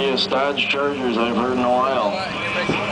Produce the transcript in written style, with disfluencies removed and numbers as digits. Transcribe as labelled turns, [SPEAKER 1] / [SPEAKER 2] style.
[SPEAKER 1] funniest Dodge Chargers I've heard in a while.